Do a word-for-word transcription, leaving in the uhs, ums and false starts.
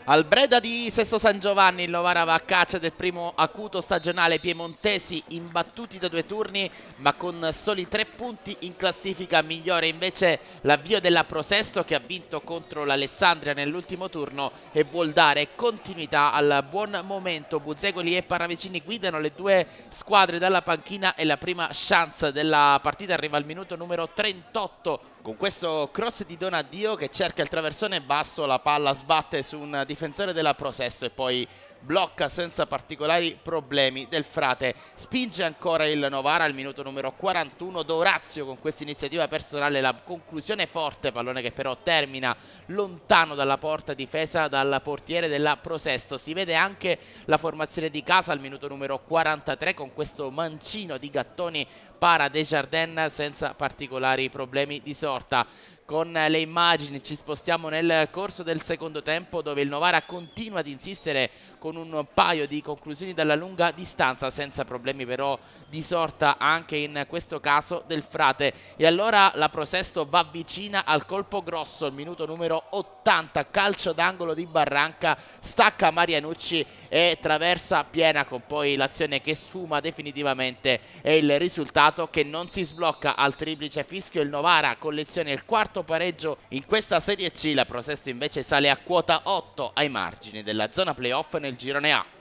Al Breda di Sesto San Giovanni il Novara va a caccia del primo acuto stagionale. Piemontesi imbattuti da due turni ma con soli tre punti in classifica. Migliore invece l'avvio della Prosesto, che ha vinto contro l'Alessandria nell'ultimo turno e vuol dare continuità al buon momento. Buzzecoli e Paravicini guidano le due squadre dalla panchina e la prima chance della partita arriva al minuto numero trentotto. Con questo cross di Donadio che cerca il traversone basso, la palla sbatte su un difensore della Prosesto e poi blocca senza particolari problemi Del Frate. Spinge ancora il Novara al minuto numero quarantuno. D'Orazio con questa iniziativa personale, la conclusione forte, pallone che però termina lontano dalla porta difesa dal portiere della Prosesto. Si vede anche la formazione di casa al minuto numero quarantatré con questo mancino di Gattoni para Desjardins senza particolari problemi di sorta. Con le immagini ci spostiamo nel corso del secondo tempo, dove il Novara continua ad insistere con un paio di conclusioni dalla lunga distanza, senza problemi però di sorta anche in questo caso Del Frate. E allora la Prosesto va vicina al colpo grosso, il minuto numero ottanta, calcio d'angolo di Barranca, stacca Marianucci e traversa piena, con poi l'azione che sfuma definitivamente e il risultato che non si sblocca al triplice fischio. Il Novara colleziona il quarto pareggio in questa Serie C. La Prosesto invece sale a quota otto ai margini della zona playoff nel girone A.